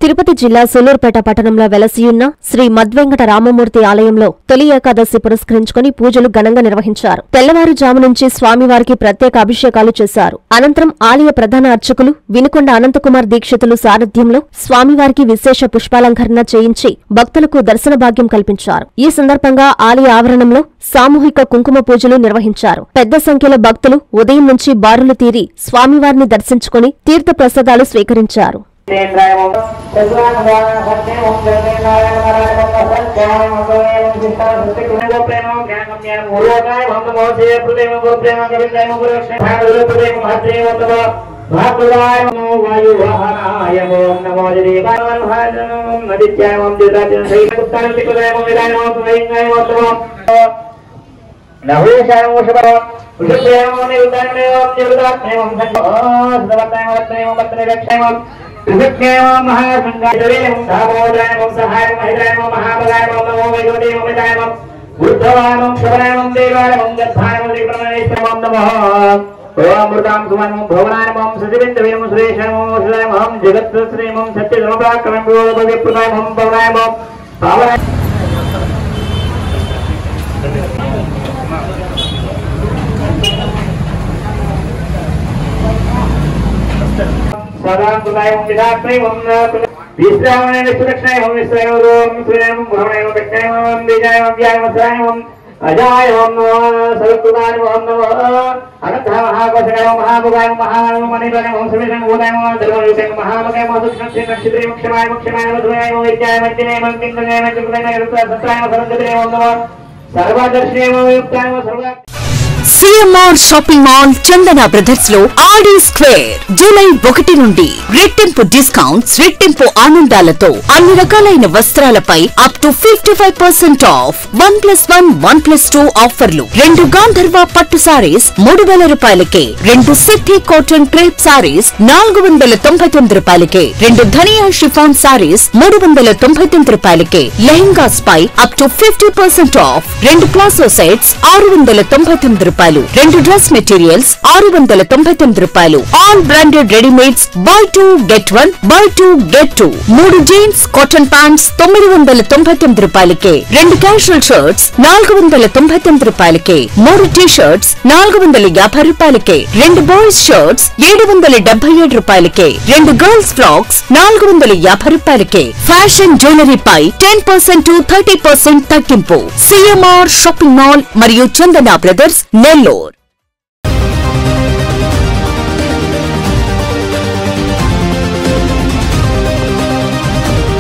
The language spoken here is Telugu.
తిరుపతి జిల్లా సూలూరుపేట పట్టణంలో వెలసియున్న శ్రీ మద్వెంకట రామమూర్తి ఆలయంలో తొలి ఏకాదశి పురస్కరించుకుని పూజలు ఘనంగా నిర్వహించారు. తెల్లవారుజాము నుంచి స్వామివారికి ప్రత్యేక అభిషేకాలు చేశారు. అనంతరం ఆలయ ప్రధాన అర్చకులు వినుకొండ అనంతకుమార్ దీక్షితులు సారథ్యంలో స్వామివారికి విశేష పుష్పాలంకరణ చేయించి భక్తులకు దర్శన భాగ్యం కల్పించారు. ఈ సందర్భంగా ఆలయ ఆవరణంలో సామూహిక కుంకుమ పూజలు నిర్వహించారు. పెద్ద సంఖ్యలో భక్తులు ఉదయం నుంచి బారులు తీరి స్వామివారిని దర్శించుకుని తీర్థ ప్రసాదాలు స్వీకరించారు. CMR shopping mall Chandana brothers లో ఆడి స్క్వేర్ జూలై 1 నుండి రెట్టింపు డిస్కౌంట్స్, రెట్టింపు ఆనందాలతో అన్ని రకాలైన వస్త్రాలపై అప్ టు 55% ఆఫ్ 1+1 1+2 ఆఫర్లు. 2 గాంధర్వ పట్టు సారీస్ 3000 రూపాయలకే, 2 సిద్ధి కాటన్ క్రేప్ సారీస్ 499 రూపాయలకే, 2 ధనియా షిఫాన్ సారీస్ 399 రూపాయలకే, లెహంగాస్ పై up to 50% off, 2 palazzo sets 699 రూపాయలు, 2 డ్రెస్ మెటీరియల్స్ 699 రూపాయలు, all branded readymades buy 2 get 1 buy 2 get 2, 3 jeans cotton pants 999 రూపాయలకే, 2 క్యాజువల్ షర్ట్స్ 499 రూపాయలకే, 3 టీ షర్ట్స్ 450 రూపాయలకే, 2 బాయ్స్ షర్ట్స్ 777 రూపాయలకే, 2 గర్ల్స్ ఫ్రాక్స్ 450 రూపాయలకే. ఫ్యాషన్ జ్యువెలరీ పై 10% to 30% తగ్గింపు. CMR షాపింగ్ మాల్ మరియు చందన బ్రదర్స్ నెల్లూరు.